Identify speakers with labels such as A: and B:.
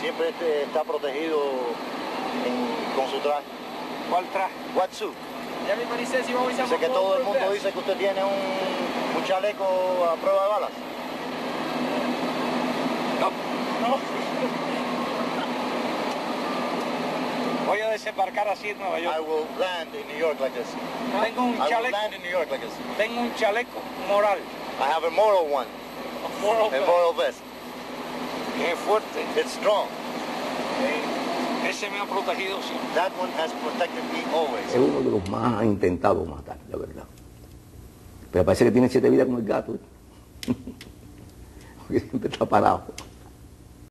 A: siempre está protegido con su traje.
B: ¿Cuál traje?
A: What suit?
B: Ya mi dice si vamos a
A: Sé que todo el mundo dice que usted tiene un chaleco a prueba de balas.
B: No. Voy a desembarcar así en Nueva York.
A: I will land in New York like this.
B: Tengo un
A: I will
B: chaleco.
A: land in New York like this.
B: Tengo un chaleco moral.
A: I have a moral one. A moral vest.
B: Qué fuerte.
A: It's strong.
B: Ese me ha protegido siempre.
A: That one has protected me always.
C: Es uno de los más ha intentado matar, la verdad. Pero parece que tiene 7 vidas como el gato. Porque siempre está parado.